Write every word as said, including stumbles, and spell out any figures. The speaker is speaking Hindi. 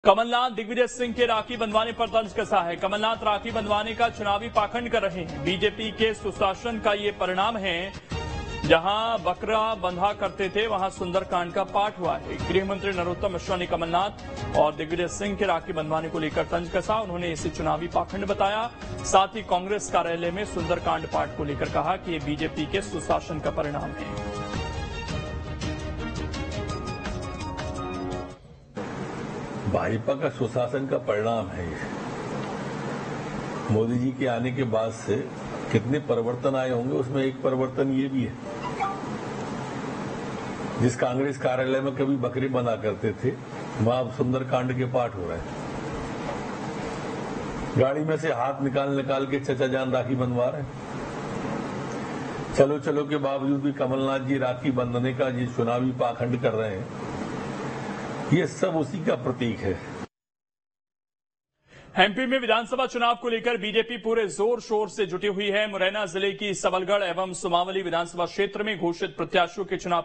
कमलनाथ दिग्विजय सिंह के राखी बंधवाने पर तंज कसा है। कमलनाथ राखी बंधवाने का चुनावी पाखंड कर रहे हैं। बीजेपी के सुशासन का ये परिणाम है। जहां बकरा बंधा करते थे वहां सुंदरकांड का पाठ हुआ है। गृह मंत्री नरोत्तम मिश्रा ने कमलनाथ और दिग्विजय सिंह के राखी बंधवाने को लेकर तंज कसा। उन्होंने इसे चुनावी पाखंड बताया। साथ ही कांग्रेस कार्यालय में सुंदरकांड पाठ को लेकर कहा कि ये बीजेपी के सुशासन का परिणाम है। भाजपा का सुशासन का परिणाम है ये। मोदी जी के आने के बाद से कितने परिवर्तन आए होंगे, उसमें एक परिवर्तन ये भी है। जिस कांग्रेस कार्यालय में कभी बकरी बंधा करते थे वहां अब सुंदरकांड के पाठ हो रहे हैं। गाड़ी में से हाथ निकाल निकाल के चचा जान राखी बंधवा रहे हैं। चलो चलो के बावजूद भी कमलनाथ जी राखी बंधने का जी चुनावी पाखंड कर रहे हैं। ये सब उसी का प्रतीक है। एमपी में विधानसभा चुनाव को लेकर बीजेपी पूरे जोर शोर से जुटी हुई है। मुरैना जिले की सबलगढ़ एवं सुमावली विधानसभा क्षेत्र में घोषित प्रत्याशियों के चुनाव